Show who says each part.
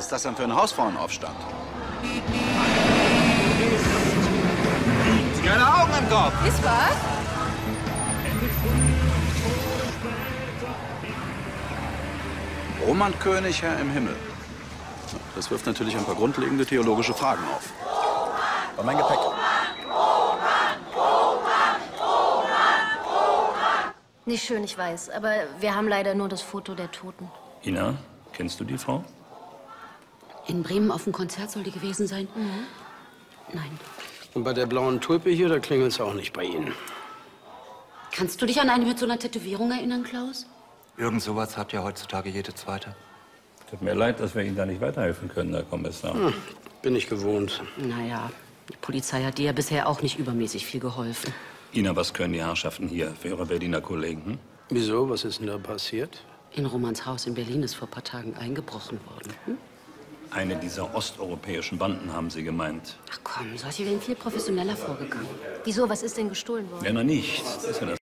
Speaker 1: ist das denn für ein Hausfrauenaufstand? Keine Augen im Kopf!
Speaker 2: Ist was?
Speaker 1: Roman König, Herr im Himmel. Das wirft natürlich ein paar grundlegende theologische Fragen auf.
Speaker 3: Und mein Gepäck.
Speaker 2: Nicht schön, ich weiß. Aber wir haben leider nur das Foto der Toten.
Speaker 4: Ina, kennst du die Frau?
Speaker 5: In Bremen auf dem Konzert soll die gewesen sein?
Speaker 2: Mhm.
Speaker 5: Nein.
Speaker 6: Und bei der blauen Tulpe hier, da klingelt es auch nicht bei Ihnen.
Speaker 5: Kannst du dich an eine mit so einer Tätowierung erinnern, Klaus?
Speaker 3: Irgend sowas hat ja heutzutage jede Zweite.
Speaker 4: Tut mir leid, dass wir Ihnen da nicht weiterhelfen können, Herr Kommissar.
Speaker 6: Bin ich gewohnt.
Speaker 5: Naja, die Polizei hat dir ja bisher auch nicht übermäßig viel geholfen.
Speaker 4: Ina, was können die Herrschaften hier für Ihre Berliner Kollegen? Hm?
Speaker 6: Wieso? Was ist denn da passiert?
Speaker 5: In Romans Haus in Berlin ist vor ein paar Tagen eingebrochen worden.
Speaker 4: Eine dieser osteuropäischen Banden, haben Sie gemeint.
Speaker 5: Ach komm, solche wären viel professioneller vorgegangen.
Speaker 2: Wieso? Was ist denn gestohlen worden?
Speaker 4: Ja, na nichts. Das ist ja das